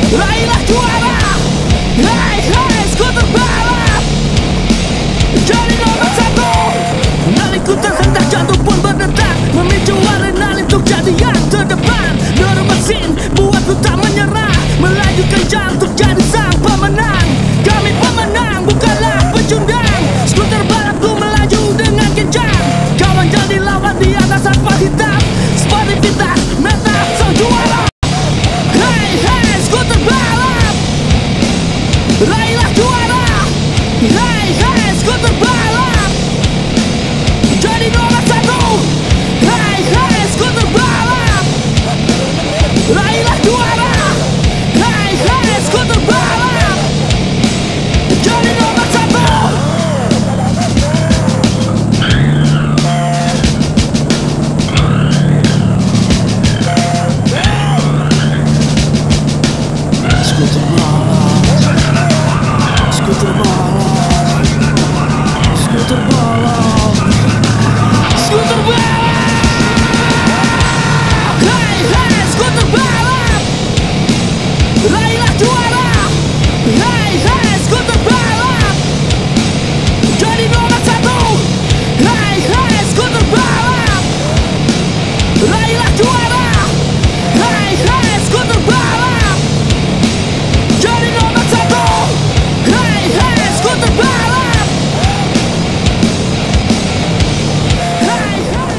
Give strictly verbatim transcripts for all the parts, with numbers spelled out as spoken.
Raihlah juara. Hai hai skuter balap, jadi nomor satu. Nalingku terhentak, jantung pun berdetak, memicu adrenalin untuk jadi yang terdepan. Dorong mesin buatku tak menyerah, melaju kencang untuk jadi sang pemenang. Kami pemenang, bukanlah pecundang. Skuter balapku melaju dengan kencang, kawan jadi lawan di atas aspal hitam. Sportivitas meta sang juara. Hai hai skuter balap, raihlah juara. Hai hai skuter balap, jadi nomor satu. Hai hai skuter balap, raihlah juara. Hai hai skuter balap, jadi nomor satu. Skuter balap, skuter balap, skuter balap, skuter balap. Hai hai skuter balap, raihlah juara. Hai hai skuter balap, jadi nomor satu. Hai hai skuter balap, raihlah juara. Hai hai skuter balap, jadi nomor satu. Hai hai skuter balap. Hai hai.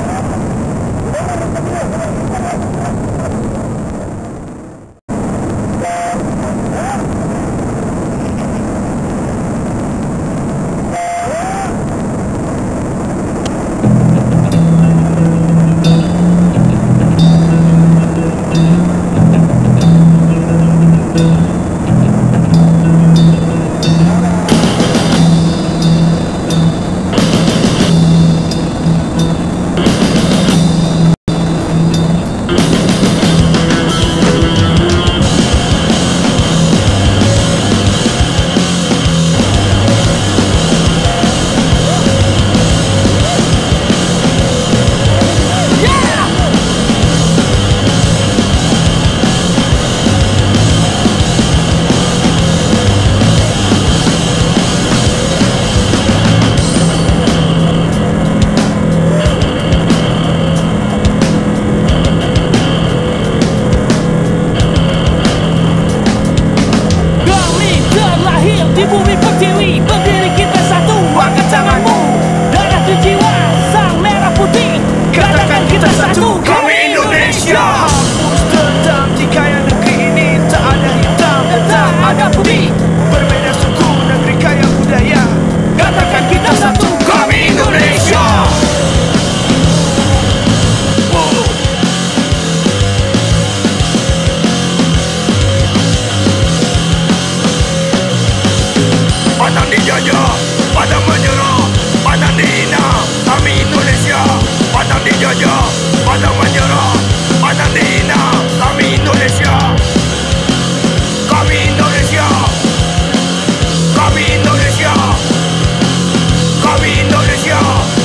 Kami terlahir di bumi pertiwi, berdiri kita satu, angkat tanganmu. Darah dan jiwa sang merah putih, katakan kita satu, kami Indonesia. Hapus dendam jika yang negeri ini tak ada hitam dan tak ada putih. Berbeda suku, negeri kaya budaya, katakan kita satu, kami Indonesia. Pantang dijajah, pantang menyerah, pantang dihina, kami Indonesia. Pantang dijajah, pantang menyerah, pantang dihina, kami Indonesia. Kami Indonesia, kami Indonesia, kami Indonesia.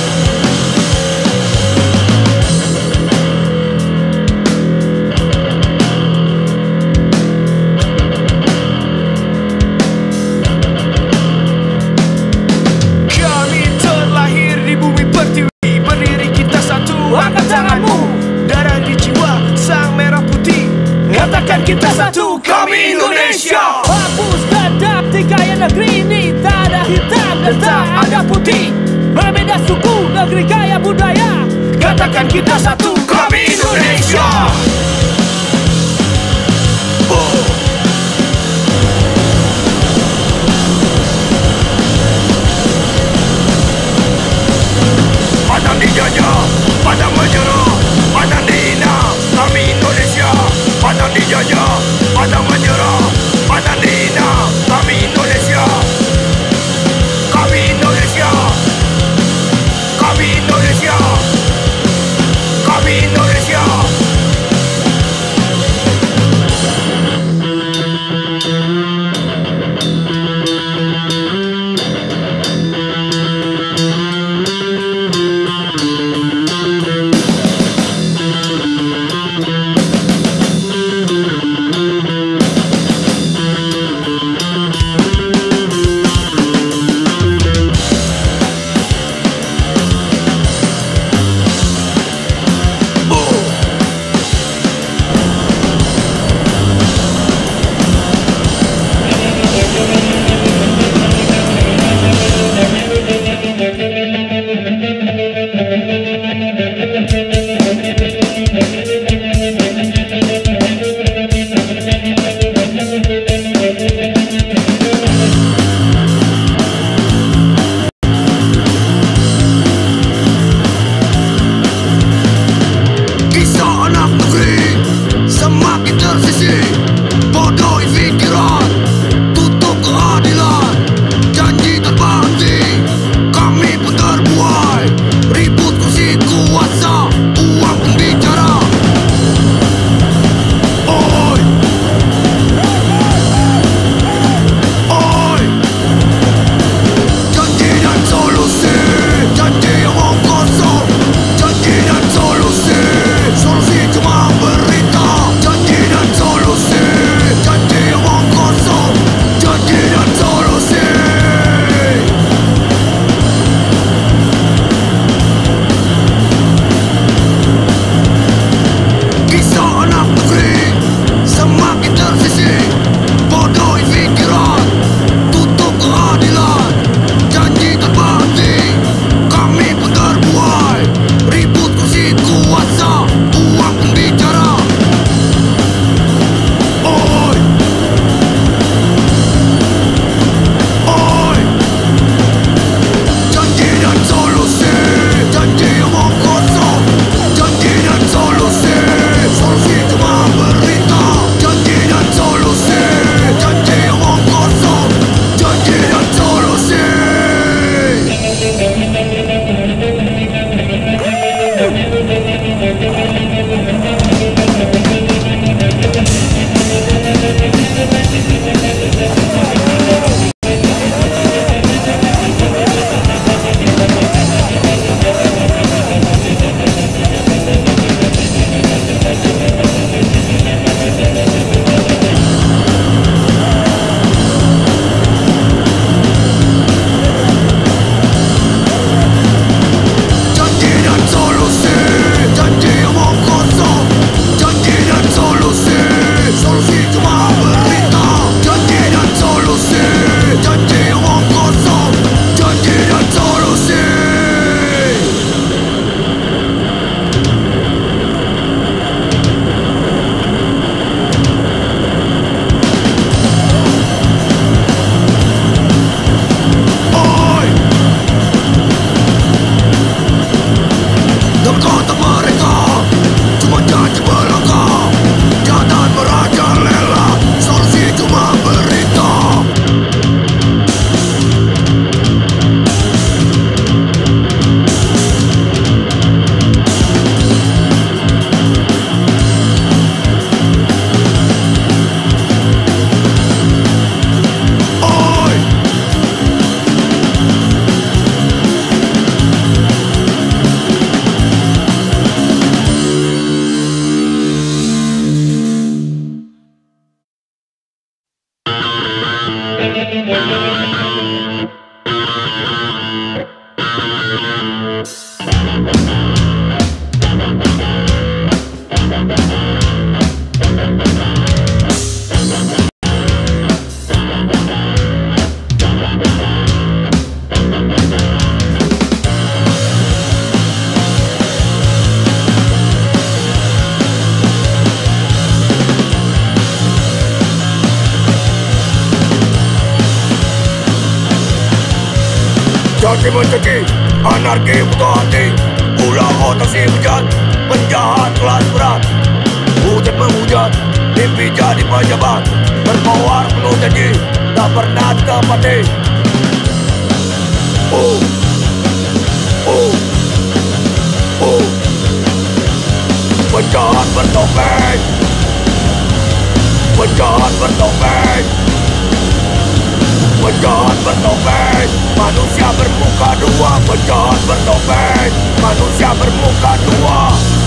Kami terlahir di bumi pertiwi, berdiri kita satu, angkat tanganmu. Darah di jiwa sang merah putih, katakan kita satu, kami Indonesia. Hapus dendam jika yang negeri ini tak ada hitam dan tak ada putih. Berbeda suku, negeri kaya budaya, katakan kita satu, kami Indonesia. Pantang dijajah, pantang menyerah, pantang dihina, kami Indonesia. Pantang dijajah, pantang menyerah, pantang dihina, kami Indonesia. Kami Indonesia, kami Indonesia, kami Indonesia. Caci mencaci, anarki buta hati, ulah otak si bejat, penjahat kelas berat. Hujan menghujat, mimpi jadi pejabat, berkoar penuh janji, tak pernah ditepati. Oh, oh, oh, penjahat bertopeng, penjahat bertopeng, penjahat bertopeng, manusia bermuka dua. Penjahat bertopeng, manusia bermuka dua.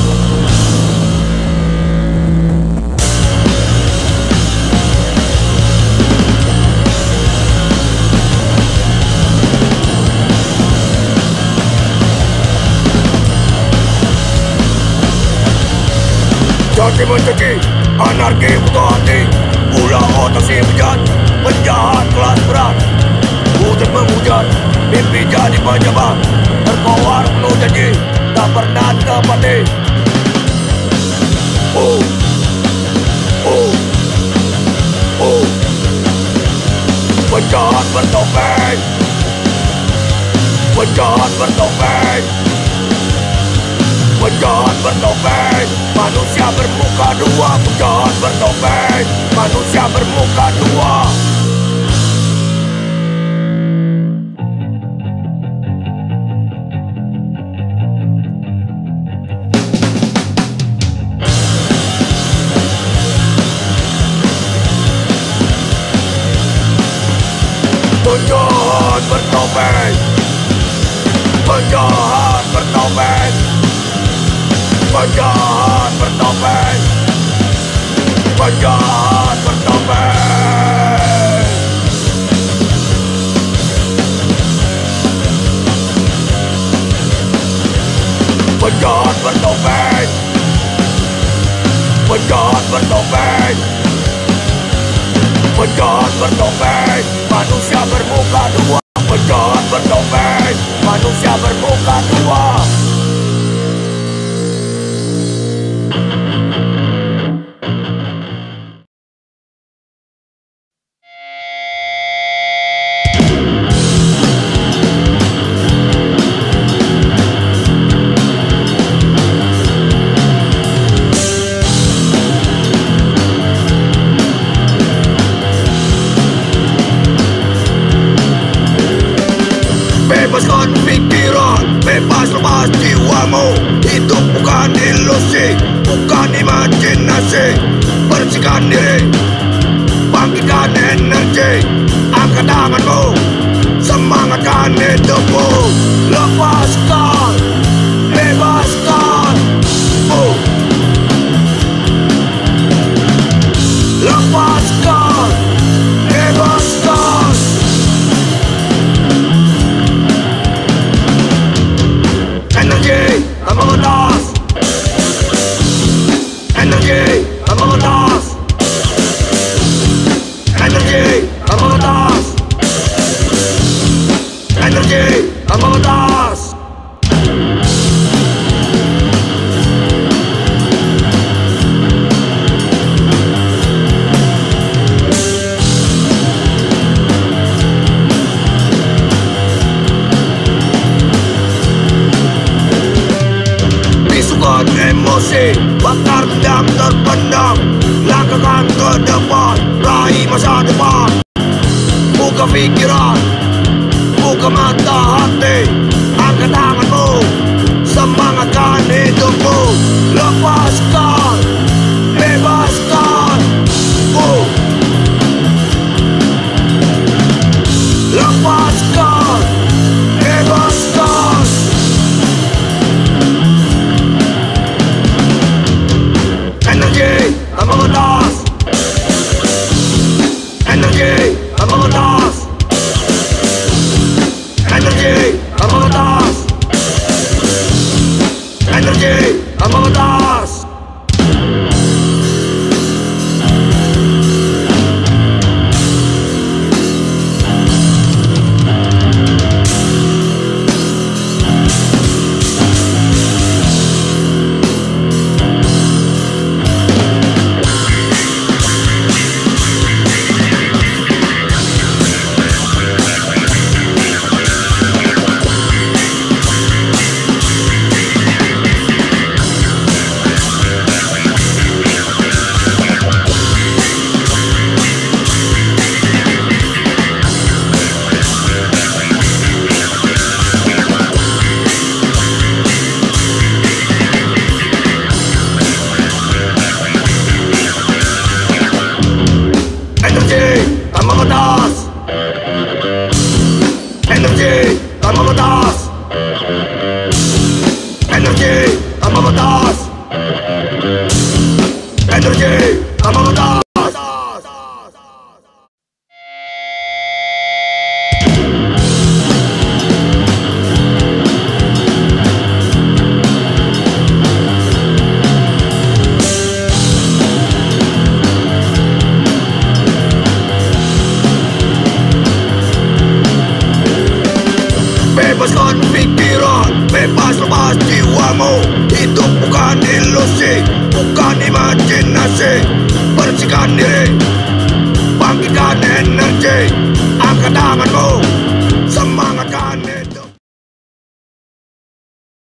Caci mencaci, anarki buta hati, ulah otak si bejat, penjahat kelas berat. Hujan menghujat, mimpi jadi pejabat, berkoar penuh janji, tak pernah ditepati. Oh, oh, oh, penjahat bertopeng, penjahat bertopeng, penjahat bertopeng, manusia bermuka dua. Penjahat bertopeng, manusia bermuka dua. Penjahat bertopeng, penjahat bertopeng, penjahat bertopeng, penjahat bertopeng. Penjahat bertopeng, penjahat bertopeng, penjahat bertopeng, manusia bermuka dua. Penjahat bertopeng, manusia bermuka dua. Bebaskan pikiran, bebas lepas jiwamu. Hidup bukan ilusi, bukan imajinasi. Bersihkan diri, bangkitkan energi. Angkat tanganmu, semangatkan hidupmu. Lepaskan, bebaskan. Oh. Lepaskan, bebaskan. Energi tak mengendas, energi tak mengendas, energi tak mengendas, energi tak mengendas. Bisukan emosi, bakar dendam terpendam. Langkahkan ke depan, raih masa depan. bukan ilusi, bukan imajinasi. Bersihkan diri, bangkitkan energi, angkat tanganmu, semangat.